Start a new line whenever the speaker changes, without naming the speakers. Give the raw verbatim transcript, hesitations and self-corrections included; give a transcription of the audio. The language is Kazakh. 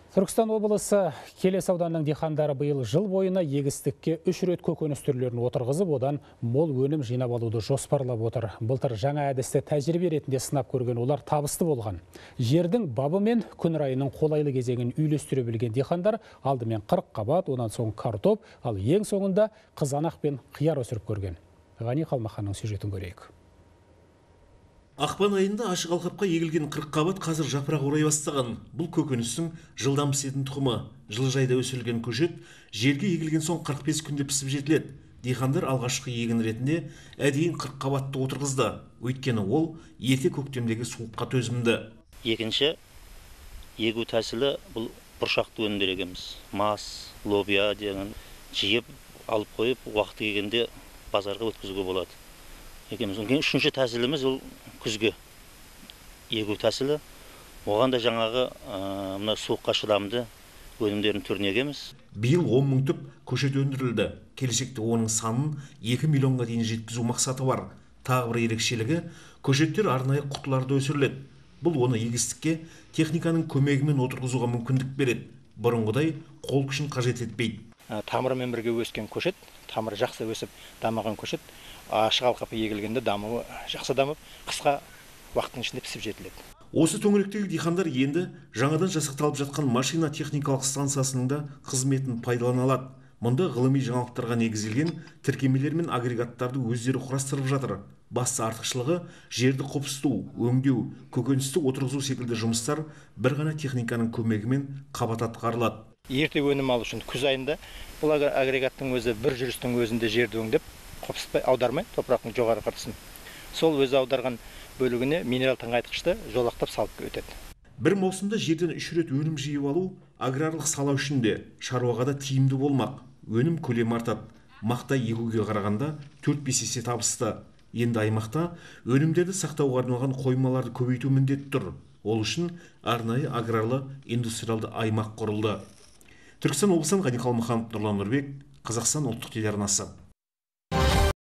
Түркістан облысы Келес ауданының дихандары биыл жыл бойына егістікке үш рет көкөніс түрлерін отырғызып, одан мол өнім жинап алуды жоспарлап отыр. Былтыр жаңа әдісті тәжірибе ретінде сынап көрген олар табысты болған. Жердің бабы мен күн райының қолайлы кезеңін үйлестіре білген дихандар алдымен қырық қабат, онан соң картоп, ал ең соңында қызанақ пен қияр өсіріп көрген. Ғани Қалмаханның сюжетін көрейік.
Ақпан айында ашық алқапқа егілген қырық қабат қазір жапырақ орай бастаған. Бұл көкөністің жылдам пісетін тұқымы. Жылыжайда өсірілген көшет жерге егілген соң қырық бес күнде пісіп жетіледі. Дихандар алғашқы егін ретінде әдейі қырық қабатты отырғызды. Өйткені ол ерте көктемдегі суыққа төзімді.
Екінші егу тәсілі бұл бұршақты өнімдер егеміз. Мас, лобия деген жиып алып қойып, уақыты келгенде базарға өткізуге болады. Үшінші тәсіліміз ол күзге егу тәсілі. Оған да жаңағы мына суыққа шыдамды өнімдерін түрін егеміз.
Биыл он мың түп көшет өндірілді. Келешекте оның санын екі миллионға дейін жеткізу мақсаты бар. Тағы бір ерекшелігі, көшеттер арнайы құтыларда өсіріледі. Бұл оны егістікке техниканың көмегімен отырғызуға мүмкіндік береді. Бұрынғыдай қол күшін қажет етпейді.
Тамырымен бірге өскен көшет, тамыры жақсы өсіп дамыған көшет, ашық алқапқа егілгенде дамуы жақсы дамып, қысқа уақыттың ішінде пісіп жетіледі.
Осы төңіректегі дихандар енді жаңадан жасақталып жатқан машина техникалық станциясының да қызметін пайдалана алады. Мұнда ғылыми жаңалықтарға негізделген тіркемелер мен агрегаттарды өздері құрастырып жатыр. Басты артықшылығы жерді қопсыту, өңдеу, көкөністі отырғызу секілді жұмыстар бір ғана техниканың көмегімен қабат атқарылады.
Ерте өнім алу үшін күз айында бұл агрегаттың өзі бір жүрістің өзінде жерді өңдеп, қопсытпай, аудармай, топырақтың жоғары қыртысын. Сол өзі аударған бөлігіне минерал тыңайтқышты жолақтап салып өтеді.
Бір маусымда жерден үш рет өнім жиып алу аграрлық сала үшін де, шаруаға да тиімді болмақ. Өнім көлемі артады. Мақта егуге қарағанда төрт-бес есе табысты. Енді аймақта өнімдерді сақтауға арналған қоймаларды көбейту міндет тұр. Ол үшін арнайы аграрлы индустриалды аймақ құрылды. Түркістан облысынан Ғани Қалмаханов, Нұрлан Нұрбек, Қазақстан ұлттық телеарнасы.